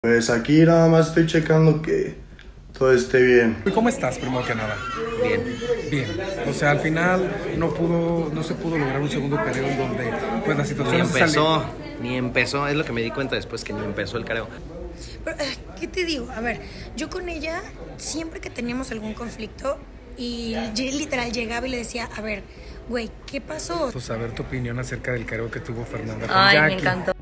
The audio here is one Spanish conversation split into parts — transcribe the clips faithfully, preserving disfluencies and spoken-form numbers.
Pues aquí nada más estoy checando que todo esté bien. ¿Y cómo estás, primero que nada? Bien. Bien. O sea, al final no pudo, no se pudo lograr un segundo careo en donde pues la situación Ni empezó, salió. ni empezó, es lo que me di cuenta después, que ni empezó el careo. Pero, ¿qué te digo? A ver, yo con ella, siempre que teníamos algún conflicto, y literal llegaba y le decía, a ver, güey, ¿qué pasó? Pues saber tu opinión acerca del careo que tuvo Fernanda con Ay, Jackie. me encantó.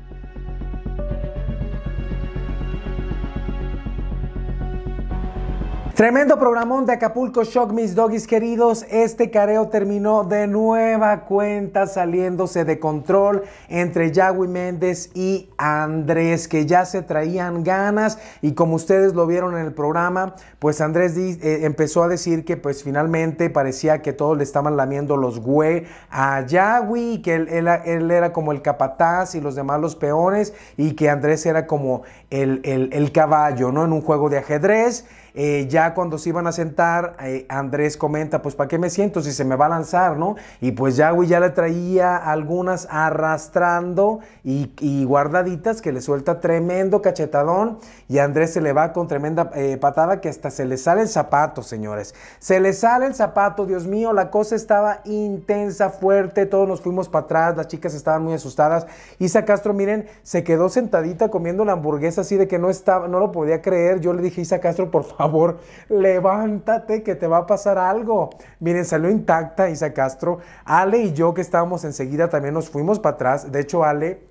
Tremendo programón de Acapulco Shock, mis doggies queridos. Este careo terminó de nueva cuenta saliéndose de control entre Yahweh Méndez y Andrés, que ya se traían ganas, y como ustedes lo vieron en el programa, pues Andrés di, eh, empezó a decir que pues finalmente parecía que todos le estaban lamiendo los güey a Yahweh, y que él, él, él era como el capataz y los demás los peones, y que Andrés era como el, el, el caballo, ¿no? En un juego de ajedrez. Eh, ya cuando se iban a sentar, eh, Andrés comenta, pues ¿para qué me siento si se me va a lanzar, no? Y pues Yahweh ya le traía algunas arrastrando y, y guardaditas, que le suelta tremendo cachetadón, y a Andrés se le va con tremenda eh, patada que hasta se le sale el zapato, señores. Se le sale el zapato, Dios mío, la cosa estaba intensa, fuerte, todos nos fuimos para atrás, las chicas estaban muy asustadas. Isa Castro, miren, se quedó sentadita comiendo la hamburguesa así de que no estaba, no lo podía creer. Yo le dije, Isa Castro, por favor, Por favor, levántate que te va a pasar algo. Miren, salió intacta Isa Castro. Ale y yo, que estábamos enseguida, también nos fuimos para atrás. De hecho, Ale,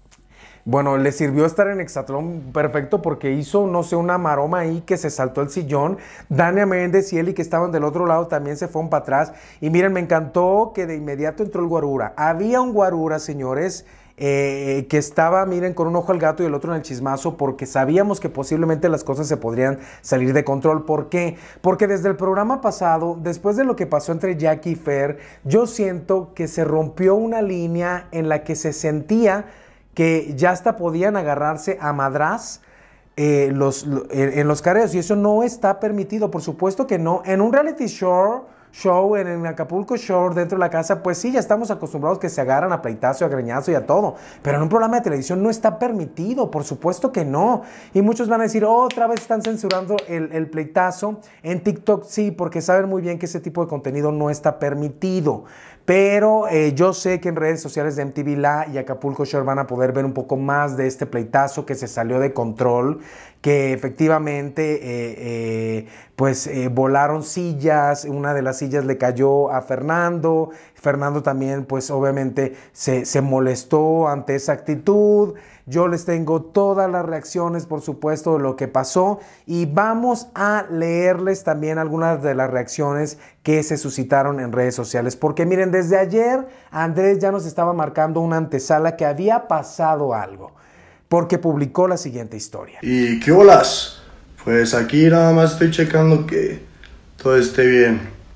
bueno, le sirvió estar en Hexatlón perfecto, porque hizo, no sé, una maroma ahí que se saltó el sillón. Dania Méndez y Eli, que estaban del otro lado, también se fueron para atrás. Y miren, me encantó que de inmediato entró el guarura. Había un guarura, señores, Eh, que estaba, miren, con un ojo al gato y el otro en el chismazo, porque sabíamos que posiblemente las cosas se podrían salir de control. ¿Por qué? Porque desde el programa pasado, después de lo que pasó entre Jackie y Fer, yo siento que se rompió una línea en la que se sentía que ya hasta podían agarrarse a madraz eh, los, lo, en, en los careos, y eso no está permitido, por supuesto que no. En un reality show show en, en Acapulco Shore, dentro de la casa, pues sí, ya estamos acostumbrados que se agarran a pleitazo, a greñazo y a todo, pero en un programa de televisión no está permitido, por supuesto que no. Y muchos van a decir, oh, otra vez están censurando el, el pleitazo. En TikTok sí, porque saben muy bien que ese tipo de contenido no está permitido. Pero eh, yo sé que en redes sociales de M T V La y Acapulco Shore van a poder ver un poco más de este pleitazo que se salió de control, que efectivamente eh, eh, pues eh, volaron sillas, una de las sillas le cayó a Fernando, Fernando también pues obviamente se, se molestó ante esa actitud. Yo les tengo todas las reacciones, por supuesto, de lo que pasó, y vamos a leerles también algunas de las reacciones que se suscitaron en redes sociales, porque miren, desde ayer Andrés ya nos estaba marcando una antesala que había pasado algo, porque publicó la siguiente historia. ¿Y qué bolas? Pues aquí nada más estoy checando que todo esté bien.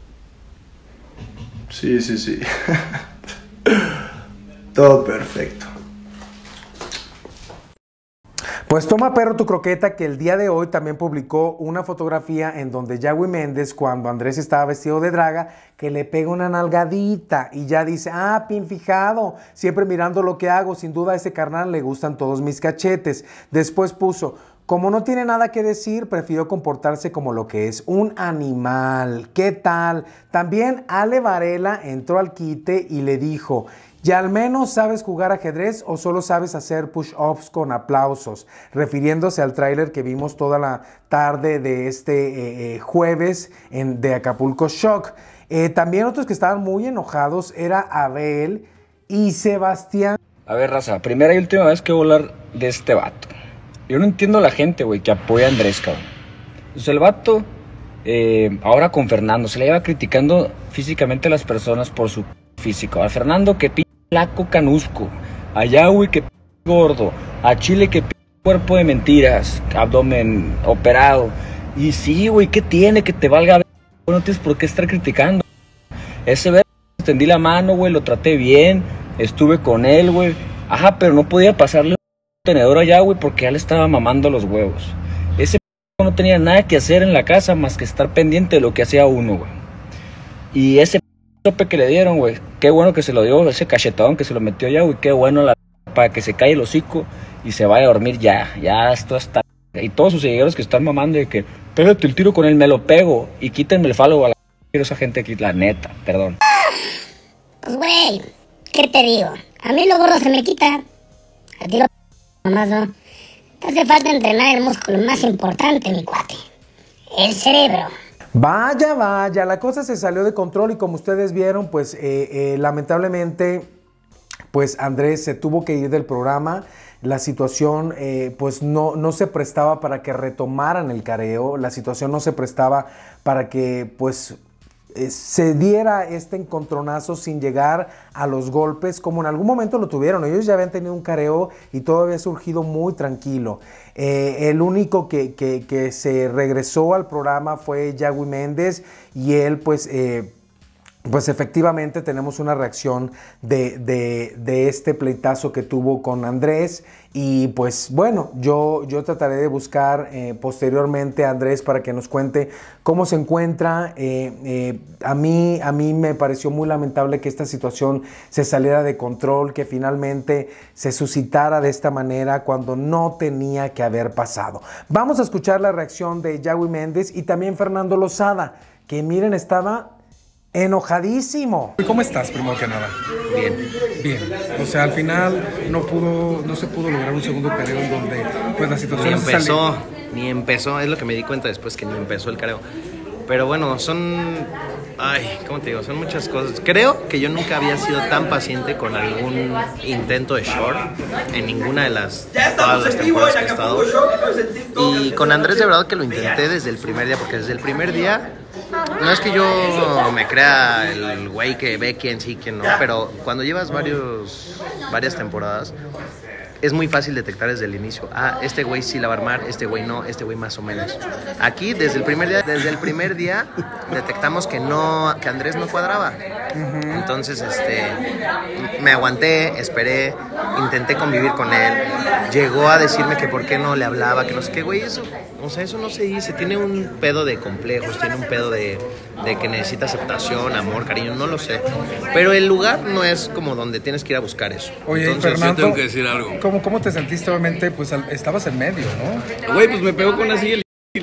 Sí, sí, sí. Todo perfecto. Pues toma, perro, tu croqueta, que el día de hoy también publicó una fotografía en donde Yahweh Méndez, cuando Andrés estaba vestido de draga, que le pega una nalgadita y ya dice, ah, bien fijado, siempre mirando lo que hago, sin duda a ese carnal le gustan todos mis cachetes. Después puso, como no tiene nada que decir, prefirió comportarse como lo que es, un animal. ¿Qué tal? También Ale Varela entró al quite y le dijo, ¿ya al menos sabes jugar ajedrez o solo sabes hacer push-ups con aplausos? Refiriéndose al tráiler que vimos toda la tarde de este eh, jueves en, de Acapulco Shock. Eh, también otros que estaban muy enojados era Abel y Sebastián. A ver, raza, primera y última vez que voy a hablar de este vato. Yo no entiendo a la gente, güey, que apoya a Andrés, cabrón. Pues el vato, eh, ahora con Fernando, se le iba criticando físicamente a las personas por su físico. A Fernando, que p*** flaco canusco. A Yahweh, que p*** gordo. A Chile, que p*** cuerpo de mentiras. Abdomen operado. Y sí, güey, ¿qué tiene? Que te valga ver. No tienes por qué estar criticando. Ese ver, extendí la mano, güey, lo traté bien. Estuve con él, güey. Ajá, pero no podía pasarle un tenedor a Yahweh porque ya le estaba mamando los huevos. Ese p*** no tenía nada que hacer en la casa más que estar pendiente de lo que hacía uno, güey. Y ese tope que le dieron, güey, qué bueno que se lo dio, ese cachetadón que se lo metió ya, güey, qué bueno la para que se calle el hocico y se vaya a dormir ya, ya esto está Y todos sus seguidores que están mamando de que pégate el tiro con él, me lo pego y quítenme el follow a la... Quiero esa gente aquí, la neta, perdón. Pues güey, ¿qué te digo? A mí lo gordo se me quita. A ti lo nomás no. Te hace falta entrenar el músculo más importante, mi cuate. El cerebro. Vaya, vaya, la cosa se salió de control y como ustedes vieron, pues eh, eh, lamentablemente, pues Andrés se tuvo que ir del programa. La situación eh, pues no, no se prestaba para que retomaran el careo, la situación no se prestaba para que pues eh, se diera este encontronazo sin llegar a los golpes como en algún momento lo tuvieron. Ellos ya habían tenido un careo y todo había surgido muy tranquilo. Eh, el único que, que, que se regresó al programa fue Yagüi Méndez y él pues... Eh, Pues efectivamente tenemos una reacción de, de, de este pleitazo que tuvo con Andrés y pues bueno, yo, yo trataré de buscar eh, posteriormente a Andrés para que nos cuente cómo se encuentra. Eh, eh, a, mí, a mí me pareció muy lamentable que esta situación se saliera de control, que finalmente se suscitara de esta manera cuando no tenía que haber pasado. Vamos a escuchar la reacción de Yagüi Méndez y también Fernando Lozada, que miren, estaba... enojadísimo. ¿Cómo estás, primero que nada? Bien. Bien. O sea, al final no pudo, no se pudo lograr un segundo careo en donde pues la situación Ni se empezó, salió. ni empezó, es lo que me di cuenta después que ni empezó el careo. Pero bueno, son, ay, ¿cómo te digo? Son muchas cosas. Creo que yo nunca había sido tan paciente con algún intento de short en ninguna de las, todas las temporadas que he estado. Y con Andrés de verdad que lo intenté desde el primer día, porque desde el primer día, no es que yo me crea el güey que ve quién sí, quién no, pero cuando llevas varios, varias temporadas, es muy fácil detectar desde el inicio. Ah, este güey sí la va a armar, este güey no, este güey más o menos. Aquí, desde el primer día, desde el primer día detectamos que no, que Andrés no cuadraba. Uh-huh. Entonces, este, me aguanté, esperé, intenté convivir con él. Llegó a decirme que por qué no le hablaba, que no sé qué, güey, eso, o sea, eso no se dice. Tiene un pedo de complejos, tiene un pedo de, de que necesita aceptación, amor, cariño, no lo sé. Pero el lugar no es como donde tienes que ir a buscar eso. Oye, entonces Fernando, yo tengo que decir algo. ¿Cómo, cómo te sentiste? Obviamente, pues al, estabas en medio, ¿no? Güey, pues me pegó con la silla.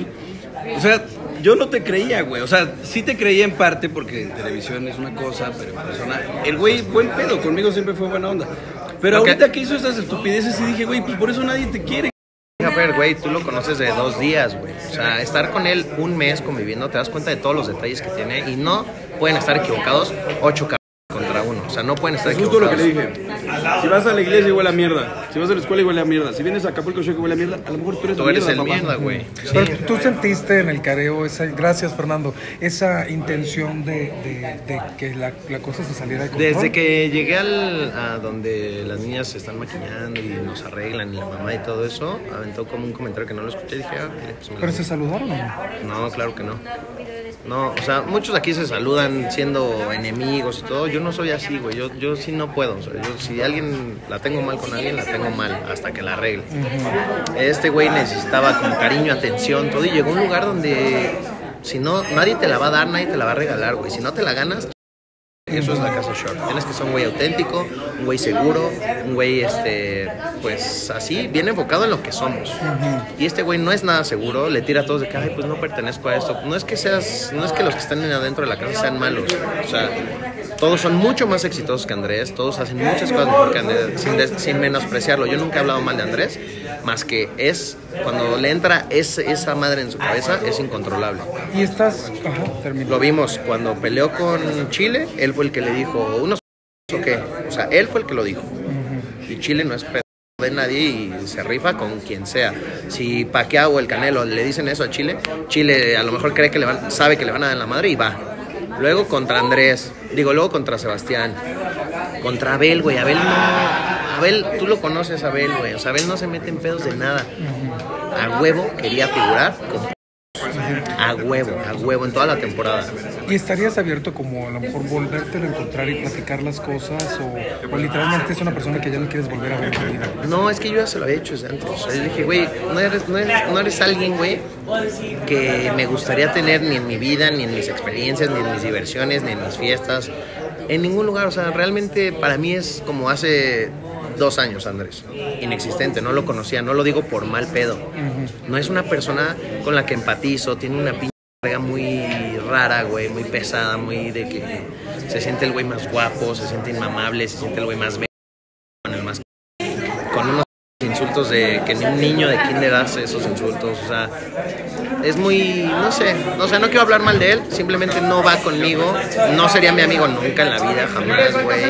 O sea, yo no te creía, güey. O sea, sí te creía en parte porque televisión es una cosa, pero en persona... El güey, buen pedo, conmigo siempre fue buena onda. Pero okay, ahorita que hizo estas estupideces y dije, güey, pues por eso nadie te quiere. A ver, güey, tú lo conoces de dos días, güey. O sea, estar con él un mes conviviendo, te das cuenta de todos los detalles que tiene y no pueden estar equivocados ocho cabrones contra uno. O sea, no pueden estar es equivocados. Justo lo que le dije. Si vas a la iglesia, huele a mierda. Si vas a la escuela, huele a mierda. Si vienes a Acapulco, huele a mierda. A lo mejor tú eres, tú eres mierda, el mierda, güey. Sí. Pero tú sentiste en el careo, esa, gracias Fernando, esa intención de, de, de que la, la cosa se saliera de control. Desde que llegué al, a donde las niñas se están maquillando y nos arreglan y la mamá y todo eso, aventó como un comentario que no lo escuché y dije, ah, mire, pues me ¿Pero lo... se saludaron o no? No, claro que no. No, o sea, muchos aquí se saludan siendo enemigos y todo. Yo no soy así, güey. Yo, yo sí no puedo. O sea, yo, si alguien la tengo mal con alguien, la tengo mal hasta que la arregle. Uh-huh. Este güey necesitaba como cariño, atención, todo. Y llegó a un lugar donde si no, nadie te la va a dar, nadie te la va a regalar, güey. Si no te la ganas, eso es la casa short. Tienes que ser un güey auténtico, un güey seguro, un güey, este, pues así, bien enfocado en lo que somos. Uh-huh. Y este güey no es nada seguro, le tira a todos de que, ay, pues no pertenezco a esto. No es que seas, no es que los que están adentro de la casa sean malos. O sea, todos son mucho más exitosos que Andrés, todos hacen muchas cosas mejor que Andrés, sin, de, sin menospreciarlo. Yo nunca he hablado mal de Andrés, más que es, cuando le entra ese, esa madre en su cabeza, es incontrolable. Y estás, ajá, terminó. Lo vimos cuando peleó con Chile, él fue el que le dijo, unos o qué, o sea, él fue el que lo dijo. Uh-huh. Y Chile no es pedo de nadie y se rifa con quien sea. Si Pacquiao o el Canelo le dicen eso a Chile, Chile a lo mejor cree que le van, sabe que le van a dar en la madre y va. Luego contra Andrés, digo, luego contra Sebastián, contra Abel, güey, Abel no, Abel, tú lo conoces, Abel, güey, o sea, Abel no se mete en pedos de nada. A huevo quería figurar con... A huevo, a huevo, en toda la temporada. ¿Y estarías abierto como a lo mejor volvértelo a encontrar y platicar las cosas? O, o literalmente es una persona que ya no quieres volver a ver en tu vida? No, es que yo ya se lo había hecho desde antes. O sea, yo dije, güey, no eres, no, eres, no eres alguien, güey, que me gustaría tener ni en mi vida, ni en mis experiencias, ni en mis diversiones, ni en mis fiestas, en ningún lugar. O sea, realmente para mí es como hace dos años, Andrés. Inexistente, no lo conocía, no lo digo por mal pedo. No es una persona con la que empatizo, tiene una pinche carga muy rara, güey, muy pesada, muy de que se siente el güey más guapo, se siente inmamable, se siente el güey más con el más con unos insultos de que ni un niño de kinder hace esos insultos, o sea, es muy, no sé, o sea, no quiero hablar mal de él, simplemente no va conmigo, no sería mi amigo nunca en la vida, jamás, güey,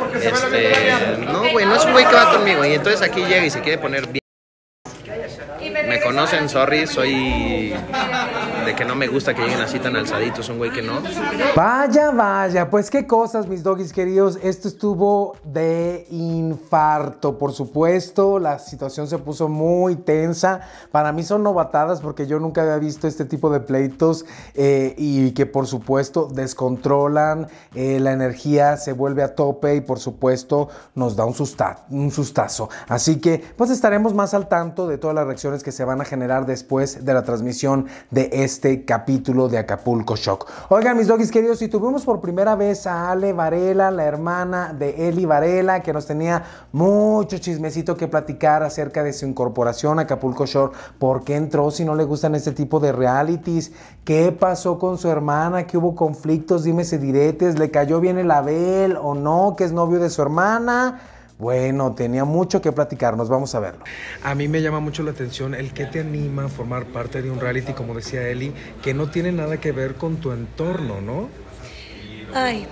este, no, güey, no es un güey que va conmigo, y entonces aquí llega y se quiere poner bien. Me conocen, sorry, soy de que no me gusta que lleguen así tan alzaditos, un güey que no. Vaya, vaya, pues qué cosas, mis doggies queridos. Esto estuvo de infarto, por supuesto. La situación se puso muy tensa. Para mí son novatadas porque yo nunca había visto este tipo de pleitos eh, y que por supuesto descontrolan, eh, la energía se vuelve a tope y por supuesto nos da un, susta un sustazo. Así que pues estaremos más al tanto de todas las reacciones que se van a generar después de la transmisión de este capítulo de Acapulco Shock. Oigan, mis doggies queridos, si tuvimos por primera vez a Ale Varela, la hermana de Eli Varela, que nos tenía mucho chismecito que platicar acerca de su incorporación a Acapulco Shock. ¿Por qué entró si no le gustan este tipo de realities? ¿Qué pasó con su hermana? ¿Qué hubo conflictos? Dime si diretes. ¿Le cayó bien el Abel o no? ¿Que es novio de su hermana? Bueno, tenía mucho que platicarnos, vamos a verlo. A mí me llama mucho la atención el que te anima a formar parte de un reality, como decía Eli, que no tiene nada que ver con tu entorno, ¿no? Ay,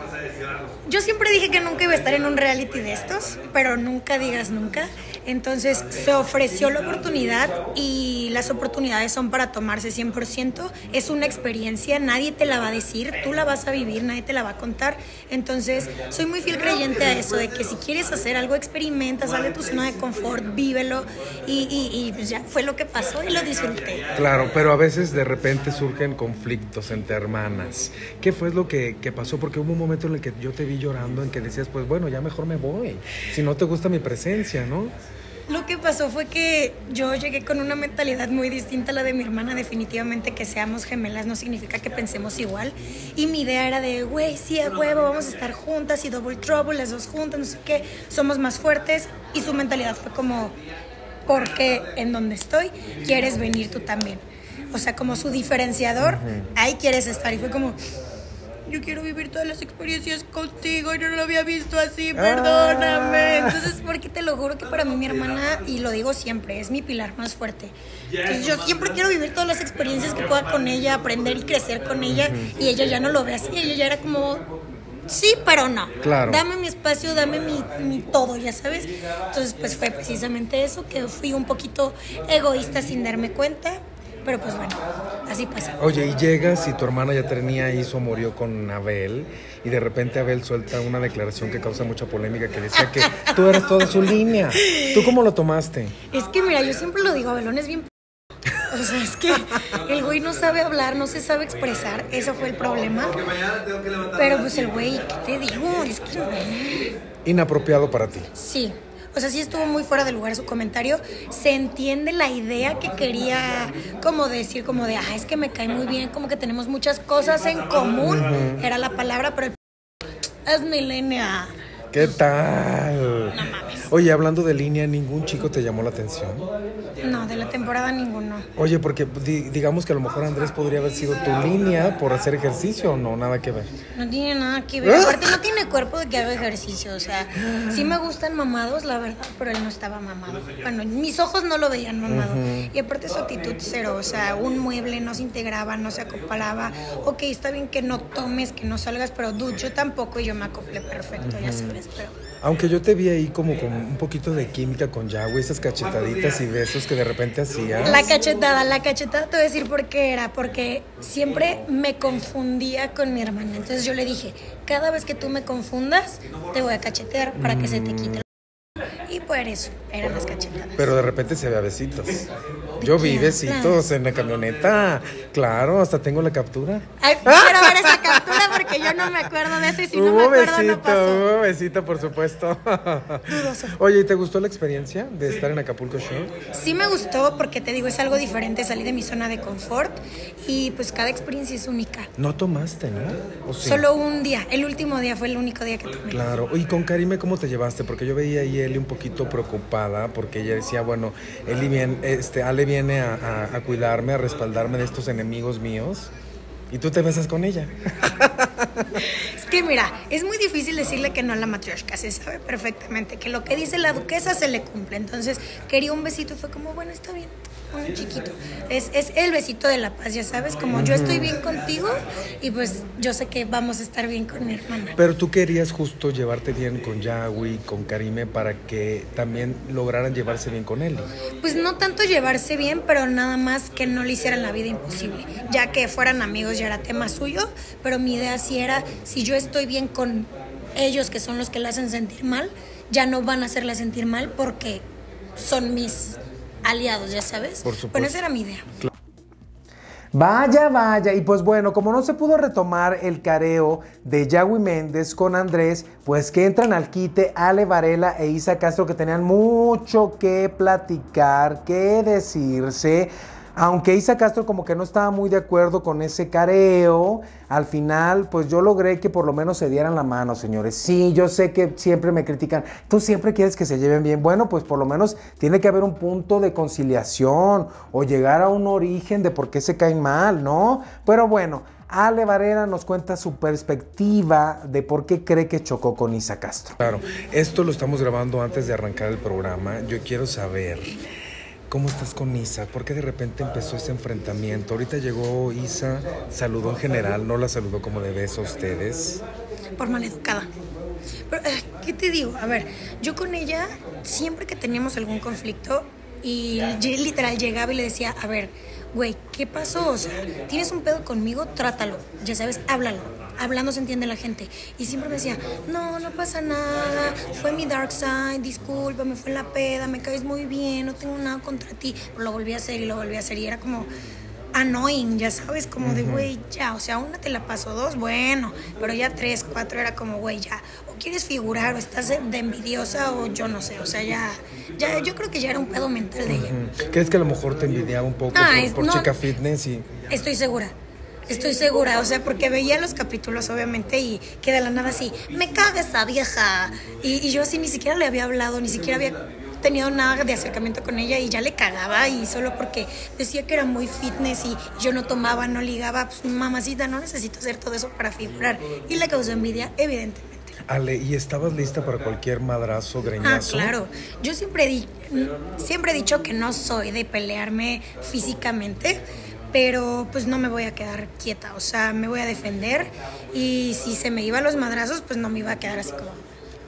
yo siempre dije que nunca iba a estar en un reality de estos, pero nunca digas nunca. Entonces se ofreció la oportunidad y las oportunidades son para tomarse cien por ciento. Es una experiencia, nadie te la va a decir, tú la vas a vivir, nadie te la va a contar. Entonces soy muy fiel creyente a eso, de que si quieres hacer algo, experimenta, sal de tu zona de confort, vívelo. Y, y, y pues ya fue lo que pasó y lo disfruté. Claro, pero a veces de repente surgen conflictos entre hermanas. ¿Qué fue lo que, que pasó? Porque hubo un momento en el que yo te vi llorando, en que decías, pues bueno, ya mejor me voy, si no te gusta mi presencia, ¿no? Lo que pasó fue que yo llegué con una mentalidad muy distinta a la de mi hermana. Definitivamente que seamos gemelas no significa que pensemos igual. Y mi idea era de, güey, sí, a huevo, vamos a estar juntas y double trouble, las dos juntas, no sé qué, somos más fuertes. Y su mentalidad fue como, porque en donde estoy, quieres venir tú también. O sea, como su diferenciador, uh-huh. Ahí quieres estar. Y fue como, yo quiero vivir todas las experiencias contigo y no lo había visto así, perdóname. Entonces, porque te lo juro que para mí mi hermana, y lo digo siempre, es mi pilar más fuerte. Entonces yo siempre quiero vivir todas las experiencias que pueda con ella, aprender y crecer con ella, y ella ya no lo ve así, ella ya era como, sí, pero no. Claro. Dame mi espacio, dame mi, mi todo, ya sabes. Entonces, pues fue precisamente eso, que fui un poquito egoísta sin darme cuenta. Pero pues bueno, así pasa. Oye, y llegas y tu hermana ya tenía ahí su amorío con Abel, y de repente Abel suelta una declaración que causa mucha polémica, que decía que tú eras toda su línea. ¿Tú cómo lo tomaste? Es que mira, yo siempre lo digo, Abelón es bien... O sea, es que el güey no sabe hablar, no se sabe expresar, eso fue el problema. Pero pues el güey, ¿qué te digo? Es que... Inapropiado para ti. Sí. O sea, sí estuvo muy fuera de lugar su comentario. Se entiende la idea que quería como decir, como de, ah, es que me cae muy bien, como que tenemos muchas cosas en común. Uh-huh. Era la palabra, pero el p... es mi línea. ¿Qué tal? No mames. Oye, hablando de línea, ¿ningún chico te llamó la atención? No, de la temporada ninguno. Oye, porque di, digamos que a lo mejor Andrés podría haber sido tu línea por hacer ejercicio, ¿o no? Nada que ver. No tiene nada que ver. Aparte no tiene cuerpo de que haga ejercicio. O sea, sí me gustan mamados, la verdad, pero él no estaba mamado. Bueno, mis ojos no lo veían mamado. Uh-huh. Y aparte su actitud cero. O sea, un mueble no se integraba, no se acoplaba. Ok, está bien que no tomes, que no salgas, pero dude, yo tampoco y yo me acoplé perfecto, uh-huh. Ya sabes, pero... Aunque yo te vi ahí como con un poquito de química con Yahweh, esas cachetaditas y besos que de repente hacías. La cachetada, la cachetada te voy a decir por qué era, porque siempre me confundía con mi hermana. Entonces yo le dije, cada vez que tú me confundas, te voy a cachetear para que mm. se te quite. Y por eso eran las cachetadas. Pero de repente se veía besitos. Yo vi besitos en la camioneta. Claro, hasta tengo la captura. Ay, quiero ver esa captura porque porque yo no me acuerdo de eso y si no me Hubo acuerdo besito, no pasó. hubo besito, por supuesto. Dudoso. Oye, ¿y te gustó la experiencia de estar en Acapulco Shore? Sí me gustó porque te digo, es algo diferente, salí de mi zona de confort y pues cada experiencia es única. No tomaste, ¿no? ¿O sí? Solo un día, el último día fue el único día que tomé. Claro. ¿Y con Karime cómo te llevaste? Porque yo veía ahí a Eli un poquito preocupada porque ella decía, bueno, Eli viene, este, Ale viene a, a, a cuidarme, a respaldarme de estos enemigos míos y tú te besas con ella. Es que mira, es muy difícil decirle que no a la matrioshka, se sabe perfectamente que lo que dice la duquesa se le cumple. Entonces quería un besito y fue como, bueno, está bien, un chiquito. Es, es el besito de la paz, ya sabes, como uh-huh. yo estoy bien contigo y pues yo sé que vamos a estar bien con mi hermana. Pero tú querías justo llevarte bien con Yahweh, con Karime, para que también lograran llevarse bien con él. Pues no tanto llevarse bien, pero nada más que no le hicieran la vida imposible. Ya que fueran amigos ya era tema suyo, pero mi idea sí era, si yo estoy bien con ellos, que son los que la hacen sentir mal, ya no van a hacerla sentir mal porque son mis aliados, ya sabes. Por supuesto. Bueno, esa era mi idea. Claro. Vaya, vaya, y pues bueno, como no se pudo retomar el careo de Yahweh Méndez con Andrés, pues que entran al quite Ale Varela e Isa Castro, que tenían mucho que platicar, que decirse. Aunque Isa Castro como que no estaba muy de acuerdo con ese careo, al final pues yo logré que por lo menos se dieran la mano, señores. Sí, yo sé que siempre me critican, tú siempre quieres que se lleven bien. Bueno, pues por lo menos tiene que haber un punto de conciliación o llegar a un origen de por qué se caen mal, ¿no? Pero bueno, Ale Varela nos cuenta su perspectiva de por qué cree que chocó con Isa Castro. Claro, esto lo estamos grabando antes de arrancar el programa. Yo quiero saber... ¿cómo estás con Isa? ¿Por qué de repente empezó ese enfrentamiento? Ahorita llegó Isa, saludó en general, no la saludó como de beso a ustedes. Por maleducada. Pero, ¿qué te digo? A ver, yo con ella, siempre que teníamos algún conflicto, y literal llegaba y le decía, a ver, güey, ¿qué pasó? O sea, ¿tienes un pedo conmigo? Trátalo, ya sabes, háblalo. Hablando se entiende la gente. Y siempre me decía, no, no pasa nada, fue mi dark side, disculpa, me fue la peda, me caes muy bien, no tengo nada contra ti. Pero lo volví a hacer y lo volví a hacer y era como annoying, ya sabes, como uh-huh. de, güey, ya, o sea, una te la paso, dos, bueno, pero ya tres, cuatro era como, güey, ya, o quieres figurar, o estás de envidiosa, o yo no sé, o sea, ya, ya, yo creo que ya era un pedo mental de ella. Uh-huh. ¿Crees que a lo mejor te envidiaba un poco ah, por, es, por no, chica fitness? Y... estoy segura. Estoy segura, o sea, porque veía los capítulos, obviamente, y que de la nada así, me caga esa vieja. Y, y yo así ni siquiera le había hablado, ni siquiera había tenido nada de acercamiento con ella y ya le cagaba. Y solo porque decía que era muy fitness y yo no tomaba, no ligaba, pues mamacita, no necesito hacer todo eso para figurar. Y le causó envidia, evidentemente. Ale, ¿y estabas lista para cualquier madrazo, greñazo? Ah, claro. Yo siempre, di, siempre he dicho que no soy de pelearme físicamente, pero pues no me voy a quedar quieta, o sea, me voy a defender y si se me iban los madrazos, pues no me iba a quedar así como...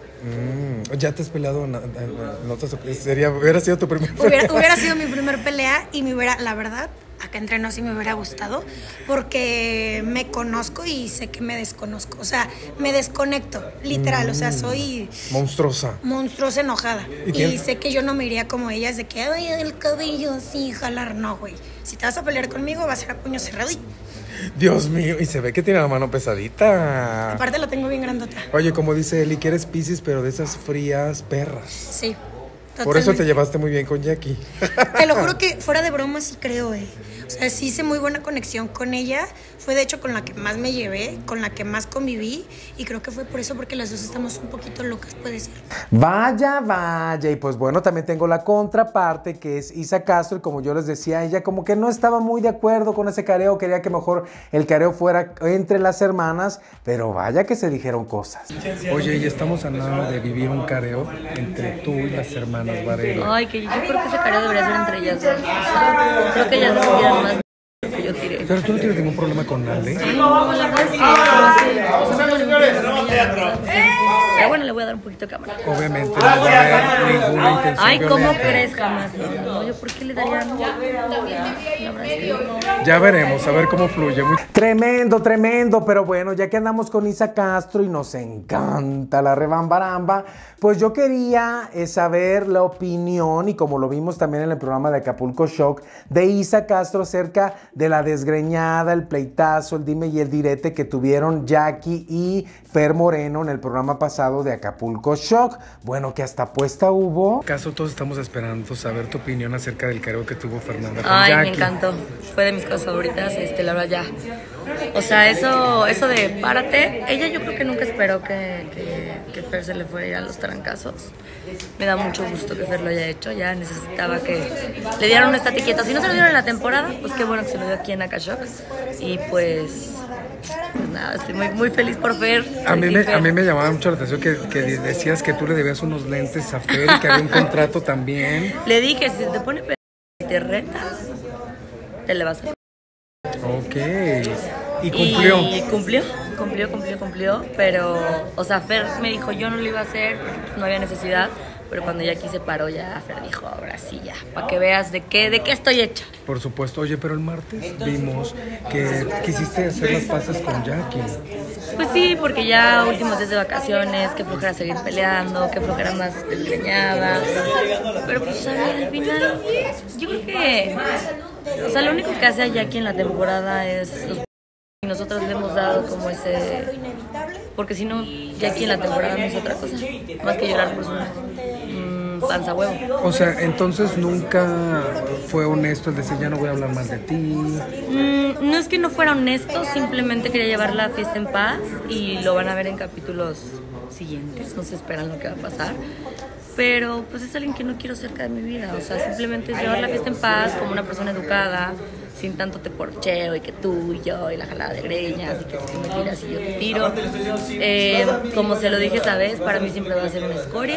Mm, ¿ya te has peleado? No, no te, sería, hubiera sido tu primer pelea. Hubiera, hubiera sido mi primer pelea y me hubiera, la verdad, acá entre nos sí me hubiera gustado porque me conozco y sé que me desconozco, o sea, me desconecto, literal, mm, o sea, soy... monstruosa. Monstruosa enojada. ¿Y, y sé que yo no me iría como ellas de que, ay, el cabello así, jalar, no, güey. Si te vas a pelear conmigo, va a ser a puño cerrado y... Dios mío, y se ve que tiene la mano pesadita. Aparte la tengo bien grandota. Oye, como dice Eli, que eres Piscis, pero de esas frías perras. Sí. Totalmente. Por eso te llevaste muy bien con Jackie. Te lo juro que fuera de broma sí creo, eh. O sea, sí hice muy buena conexión con ella. Fue de hecho con la que más me llevé, con la que más conviví. Y creo que fue por eso, porque las dos estamos un poquito locas, puede ser. Vaya, vaya. Y pues bueno, también tengo la contraparte, que es Isa Castro. Y como yo les decía, ella como que no estaba muy de acuerdo con ese careo. Quería que mejor el careo fuera entre las hermanas. Pero vaya que se dijeron cosas. Oye, y estamos a nada de vivir un careo entre tú y las hermanas Varela. Ay, que yo creo que ese careo debería ser entre ellas dos. O sea, creo que ellas se sintieran más que yo tiré. Pero tú no tienes ningún problema con Ale. No, la verdad es que no sé. No tengo ningún problema con ella, la verdad. Pero bueno, le voy a dar un poquito de cámara. Obviamente no va a haber ninguna intención. Ay, ¿cómo violenta. crees? Jamás. No, no, yo por qué le daría no. La verdad es que no. Ya veremos, a ver cómo fluye. Tremendo, tremendo. Pero bueno, ya que andamos con Isa Castro y nos encanta la rebambaramba, pues yo quería eh, saber la opinión, y como lo vimos también en el programa de Acapulco Shock, de Isa Castro acerca de la desgreñada desgreñada, el pleitazo, el dime y el direte que tuvieron Jackie y Fer Moreno en el programa pasado de Acapulco Shock. Bueno, que hasta apuesta hubo. Caso todos estamos esperando saber tu opinión acerca del careo que tuvo Fernanda con Ay, Jackie. me encantó. Fue de mis cosas favoritas, este, la verdad ya. O sea, eso, eso de párate, ella yo creo que nunca esperó que, que, que Fer se le fuera a ir a los trancazos. Me da mucho gusto que Fer lo haya hecho, ya necesitaba que le dieran un estate quieto. Si no se lo dieron en la temporada, pues qué bueno que se lo dio aquí en Acashock. Y pues, pues nada, estoy muy, muy feliz por Fer. A mí, me, Fer. a mí me llamaba mucho la atención que, que decías que tú le debías unos lentes a Fer y que había un contrato también. Le dije, si te pone pe- y te retas, te le vas a... Ok. ¿Y cumplió? Y cumplió, cumplió, cumplió, cumplió. Pero, o sea, Fer me dijo, yo no lo iba a hacer porque no había necesidad. Pero cuando Jackie se paró, ya Fer dijo, ahora sí, ya, para que veas de qué, de qué estoy hecha. Por supuesto. Oye, pero el martes vimos que quisiste hacer las paces con Jackie. Pues sí, porque ya últimos días de vacaciones, que flojera seguir peleando, que flojera más desgreñada. Pero pues a ver, al final, yo creo que, o sea, lo único que hace a Jackie en la temporada es los... Y nosotros le hemos dado como ese... Porque si no, Jackie en la temporada no es otra cosa, más que llorar por su mmm, panza huevo. O sea, entonces nunca fue honesto el decir, ya no voy a hablar más de ti. Mm, no es que no fuera honesto, simplemente quería llevar la fiesta en paz y lo van a ver en capítulos siguientes, no se esperan lo que va a pasar. Pero pues es alguien que no quiero cerca de mi vida, o sea, simplemente es llevar la fiesta en paz como una persona educada, sin tanto te porcheo y que tú y yo y la jalada de greñas y que si tú me tiras y yo te tiro. Eh, como se lo dije esa vez, para mí siempre va a ser una escoria.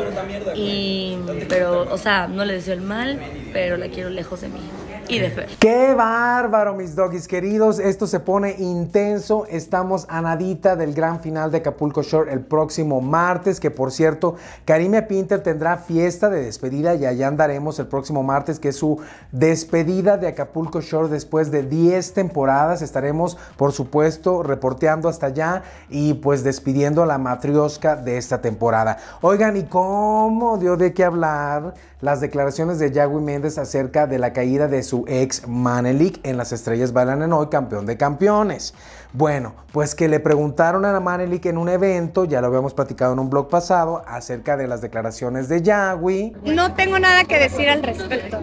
Y, pero, o sea, no le deseo el mal, pero la quiero lejos de mí y de Fer. ¡Qué bárbaro, mis doggies queridos! Esto se pone intenso. Estamos a nadita del gran final de Acapulco Shore el próximo martes, que por cierto, Karime Pinter tendrá fiesta de despedida y allá andaremos el próximo martes, que es su despedida de Acapulco Shore después de diez temporadas. Estaremos, por supuesto, reporteando hasta allá y pues despidiendo a la matrioshka de esta temporada. Oigan, ¿y cómo dio de qué hablar las declaraciones de Jagui Méndez acerca de la caída de su ex Manelik en Las Estrellas Bailan en Hoy, campeón de campeones? Bueno, pues que le preguntaron a Manelik en un evento, ya lo habíamos platicado en un blog pasado, acerca de las declaraciones de Jagui. No tengo nada que decir al respecto.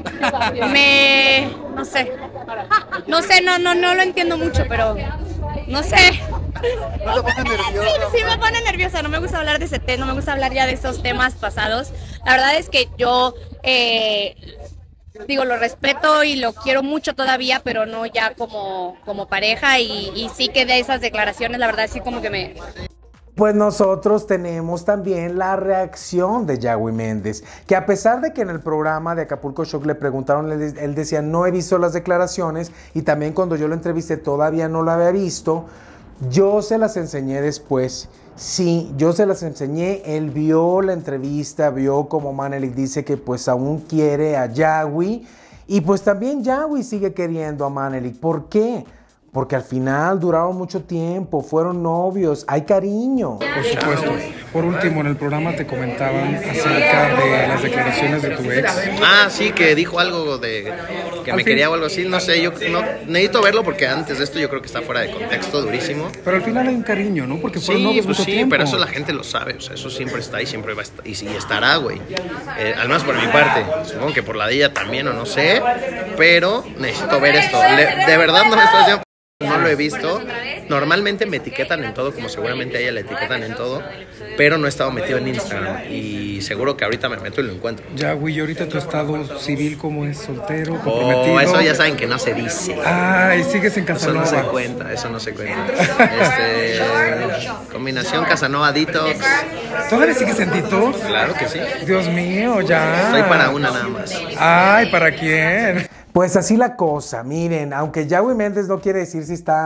Me... no sé. No sé, no, no, no lo entiendo mucho, pero... no sé. ¿No te pone nerviosa? Sí, sí me pone nerviosa, no me gusta hablar de ese tema, no me gusta hablar ya de esos temas pasados. La verdad es que yo... Eh, digo, lo respeto y lo quiero mucho todavía, pero no ya como, como pareja y, y sí que de esas declaraciones, la verdad sí como que me... Pues nosotros tenemos también la reacción de Jagui Méndez, que a pesar de que en el programa de Acapulco Shock le preguntaron, él, él decía, no he visto las declaraciones, y también cuando yo lo entrevisté todavía no lo había visto, yo se las enseñé después. Sí, yo se las enseñé, él vio la entrevista, vio como Manelik dice que pues aún quiere a Jagui, y pues también Jagui sigue queriendo a Manelik. ¿Por qué? Porque al final duraron mucho tiempo, fueron novios, hay cariño. Por supuesto. Por último, en el programa te comentaban acerca de las declaraciones de tu ex. Ah, sí, que dijo algo de que me quería o algo así, no sé, yo no, necesito verlo porque antes de esto yo creo que está fuera de contexto, durísimo. Pero al final hay un cariño, ¿no? Porque fueron Sí, novios pues mucho sí, tiempo. pero eso la gente lo sabe, o sea, eso siempre está y siempre va a estar, y, y estará, güey. Eh, al menos por mi parte, supongo que por la de ella también, o no sé, pero necesito ver esto. Le, de verdad no me estoy diciendo... No lo he visto. Normalmente me etiquetan en todo, como seguramente a ella le etiquetan en todo, pero no he estado metido en Instagram y seguro que ahorita me meto y lo encuentro. Ya, güey, ¿y ahorita tu estado civil cómo es? ¿Soltero? ¿Comprometido? Oh, eso ya saben que no se dice. Ay, sigues en Casanova. Eso no se cuenta, eso no se cuenta. Este, combinación Casanova Detox. ¿Todavía sigues en detox? Claro que sí. Dios mío, ya. Estoy para una nada más. Ay, ¿para quién? Pues así la cosa, miren, aunque Jagui Méndez no quiere decir si está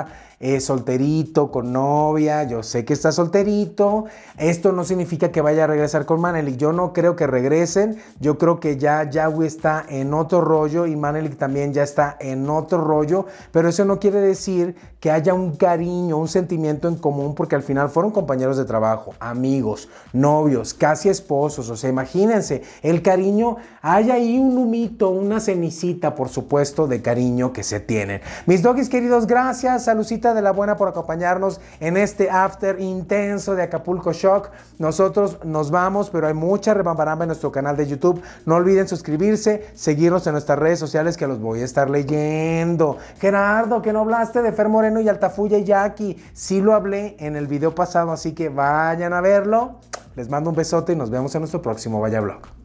eh, solterito, con novia, yo sé que está solterito, esto no significa que vaya a regresar con Manelik, yo no creo que regresen, yo creo que ya Yahweh está en otro rollo y Manelik también ya está en otro rollo, pero eso no quiere decir que haya un cariño, un sentimiento en común, porque al final fueron compañeros de trabajo, amigos, novios, casi esposos, o sea, imagínense, el cariño, hay ahí un humito, una cenicita, por supuesto, de cariño que se tienen. Mis doggies queridos, gracias, Salucita de la Buena por acompañarnos en este after intenso de Acapulco Shock. Nosotros nos vamos, pero hay mucha rebambaramba en nuestro canal de YouTube. No olviden suscribirse, seguirnos en nuestras redes sociales que los voy a estar leyendo. Gerardo, que no hablaste de Fer Moreno y Altafulla y Jackie. Sí lo hablé en el video pasado, así que vayan a verlo. Les mando un besote y nos vemos en nuestro próximo Vaya Vlog.